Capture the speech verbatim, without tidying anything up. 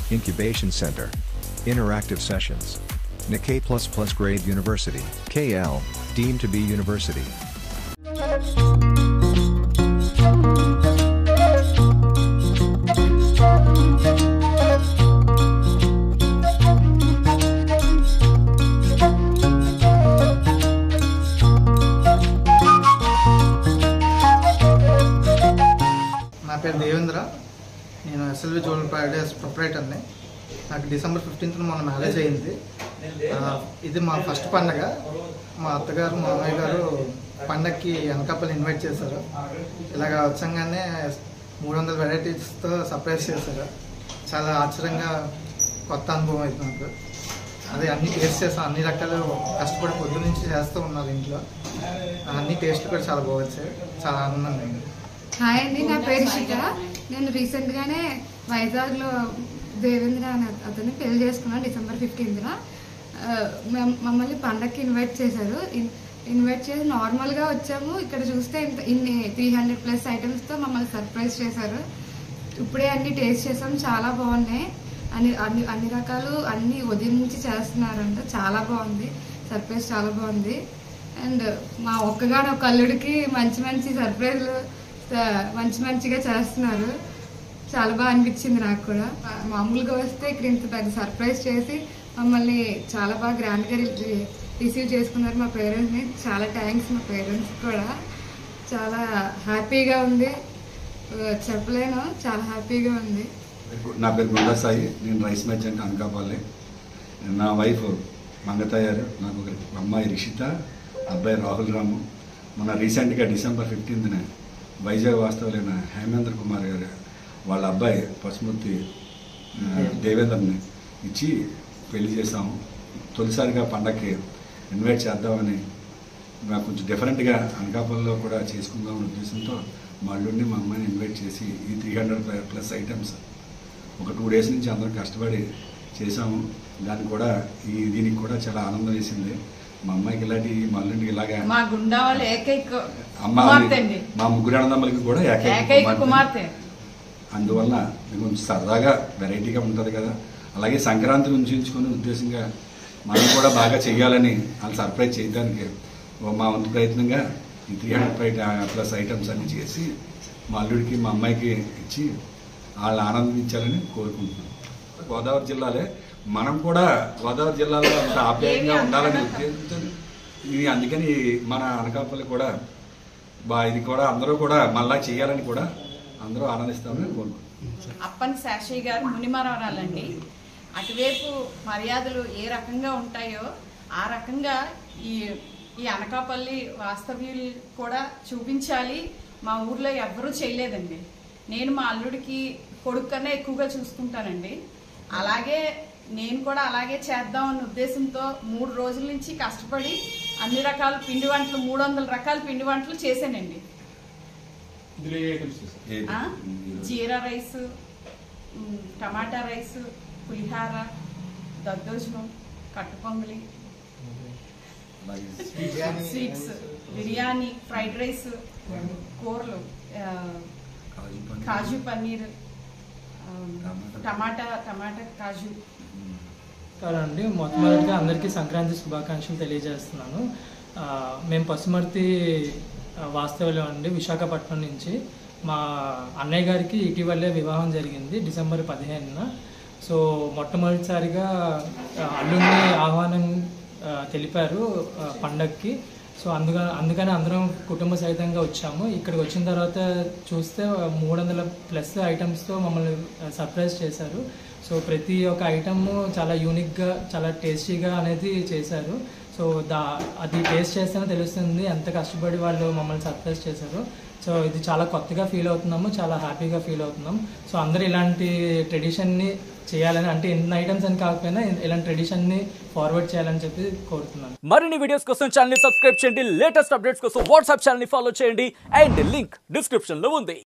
Incubation Center. Interactive sessions. Nikkei plus plus grade university. K L, deemed to be university. నా పేరు దేవేంద్ర. నేను SLV zone private ప్రొపరేటర్ని. నాకు December ఫిఫ్టీన్త్న మొన్న marriage అయింది. ఇది మా ఫస్ట్ పండగ. మా అత్తగారు మా అమ్మాయి గారు పండగకి అనకాపల్లి ఇన్వైట్ చేశారు. ఇలాగ వచ్చంగానే మూడు వందల వెరైటీస్తో సర్ప్రైజ్ చేశారు. చాలా ఆశ్చర్యంగా కొత్త అనుభవం అయితే నాకు. అదే అన్ని టేస్ట్ చేస్తాను. అన్ని రకాలు కష్టపడి పొద్దు నుంచి చేస్తూ ఉన్నారు ఇంట్లో. అన్ని టేస్ట్ కూడా చాలా బాగొచ్చాయి. చాలా ఆనందంగా ఉంది. హాయ్ అండి, నా పేరు శిఖ. నేను రీసెంట్గానే వైజాగ్లో దేవేంద్ర అనే అతన్ని పెళ్లి చేసుకున్నాను డిసెంబర్ ఫిఫ్టీన్త్న. మమ్మల్ని పండగకి ఇన్వైట్ చేశారు. ఇన్వైట్ చేసి నార్మల్గా వచ్చాము. ఇక్కడ చూస్తే ఇంత ఇన్ని త్రీ హండ్రెడ్ ప్లస్ ఐటమ్స్తో మమ్మల్ని సర్ప్రైజ్ చేశారు. ఇప్పుడే అన్ని టేస్ట్ చేసాము, చాలా బాగున్నాయి. అన్ని అన్ని అన్ని రకాలు అన్ని ఉదయం నుంచి చేస్తున్నారంట. చాలా బాగుంది, సర్ప్రైజ్ చాలా బాగుంది. అండ్ మా ఒక్కగానే ఒక అల్లుడికి మంచి మంచి సర్ప్రైజ్లు మంచి మంచిగా చేస్తున్నారు. చాలా బాగా అనిపించింది నాకు కూడా. మామూలుగా వస్తే ఇక్కడ ఇంత పెద్ద సర్ప్రైజ్ చేసి మమ్మల్ని చాలా బాగా గ్రాండ్గా రిసీవ్ చేసుకున్నారు మా పేరెంట్స్ని. చాలా థ్యాంక్స్ మా పేరెంట్స్ కూడా. చాలా హ్యాపీగా ఉంది, చెప్పలేను, చాలా హ్యాపీగా ఉంది. నా పేరు గుండా సాయి. నేను రైస్ మెర్చెంట్ అనకాపల్లి. నా వైఫ్ మంగతయ్యారు. నాకు ఒక అమ్మాయి రిషిత, అబ్బాయి రాహుల్ రాము. మొన్న రీసెంట్గా డిసెంబర్ ఫిఫ్టీన్త్న వైజాగ్ వాస్తవులైన హేమేంద్ర కుమార్ గారు వాళ్ళ అబ్బాయి పసుమూర్తి దేవేంద్రని ఇచ్చి పెళ్లి చేసాము. తొలిసారిగా పండగకి ఇన్వైట్ చేద్దామని నాకు కొంచెం డిఫరెంట్గా అనకాపల్లిలో కూడా చేసుకుందామనే ఉద్దేశంతో మా అల్లుడిని మా అమ్మాయిని ఇన్వైట్ చేసి ఈ త్రీ హండ్రెడ్ ప్లస్ ఐటమ్స్ ఒక టూ డేస్ నుంచి అందరం కష్టపడి చేసాము. దానికి కూడా ఈ దీనికి కూడా చాలా ఆనందం వేసింది. మా అమ్మాయికి ఇలాంటి మా అల్లుడికి ఇలాగా మా గుండా వాళ్ళ ఏకైక అమ్మ మా ముగ్గురు అన్నదమ్ములకి కూడా ఏకైక కుమార్తె. అందువల్ల కొంచెం సరదాగా వెరైటీగా ఉంటుంది కదా. అలాగే సంక్రాంతి ఉంచుకునే ఉద్దేశంగా మనం కూడా బాగా చేయాలని వాళ్ళు సర్ప్రైజ్ చేయడానికి మా వంతు ప్రయత్నంగా ఈ త్రీ హండ్రెడ్ ప్లస్ ఐటమ్స్ అన్ని చేసి మా అల్లుడికి మా అమ్మాయికి ఇచ్చి వాళ్ళు ఆనందించాలని కోరుకుంటున్నాం. గోదావరి జిల్లాలే మనం కూడా గోదావరి జిల్లాలో అంత ఆప్యాయంగా ఉండాలని ఉద్దేశంతో ఇది అందుకని మన అనకాపల్లి కూడా బా ఇది కూడా అందరూ కూడా మళ్ళా చేయాలని కూడా అందరూ ఆనందిస్తామని కోరుకుంటున్నాం. అప్పన్ శాషయ్య గారు మునిమరవరాలండి. అటువైపు మర్యాదలు ఏ రకంగా ఉంటాయో ఆ రకంగా ఈ ఈ అనకాపల్లి వాస్తవ్యులు కూడా చూపించాలి. మా ఊర్లో ఎవ్వరూ చేయలేదండి. నేను మా అల్లుడికి కొడుకు కన్నా ఎక్కువగా చూసుకుంటానండి. అలాగే నేను కూడా అలాగే చేద్దామన్న ఉద్దేశంతో మూడు రోజుల నుంచి కష్టపడి అన్ని రకాల పిండి వంటలు మూడు వందల రకాల పిండి వంటలు చేశానండి. జీరా రైస్, టమాటా రైస్, పులిహార, దద్దోజనం, కట్టు పొంగలి, స్వీట్స్, బిర్యానీ, ఫ్రైడ్ రైస్, కూరలు, కాజు పన్నీర్, టమాటా టమాటా కాజు. అండి మొట్టమొదటిగా అందరికీ సంక్రాంతి శుభాకాంక్షలు తెలియజేస్తున్నాను. మేము పసుమర్తి వాస్తవ్యం అండి, విశాఖపట్నం నుంచి. మా అన్నయ్య గారికి ఇటీవలే వివాహం జరిగింది డిసెంబర్ పదిహేనున. సో మొట్టమొదటిసారిగా అల్లుడిని ఆహ్వానం తెలిపారు పండగకి. సో అందుగా అందుకని అందరం కుటుంబ సహితంగా వచ్చాము. ఇక్కడికి వచ్చిన తర్వాత చూస్తే మూడు వందల ప్లస్ ఐటమ్స్తో మమ్మల్ని సర్ప్రైజ్ చేశారు. సో ప్రతి ఒక్క ఐటమ్ చాలా యూనిక్గా చాలా టేస్టీగా అనేది చేశారు. సో దా అది టేస్ట్ చేస్తేనే తెలుస్తుంది ఎంత కష్టపడి వాళ్ళు మమ్మల్ని సర్ప్రైజ్ చేశారు. సో ఇది చాలా కొత్తగా ఫీల్ అవుతున్నాము, చాలా హ్యాపీగా ఫీల్ అవుతున్నాం. సో అందరూ ఇలాంటి ట్రెడిషన్ని చేయాలని, అంటే ఎన్ని ఐటమ్స్ అని కాకపోయినా ఇలాంటి ట్రెడిషన్ని ఫార్వర్డ్ చేయాలని చెప్పి కోరుతున్నాను. మరిన్ని వీడియోస్ కోసం ఛానల్ ని సబ్స్క్రైబ్ చేయండి. లేటెస్ట్ అప్డేట్స్ కోసం వాట్సాప్ ఛానల్ ని ఫాలో చేయండి. అండ్ లింక్ డిస్క్రిప్షన్ లో ఉంది.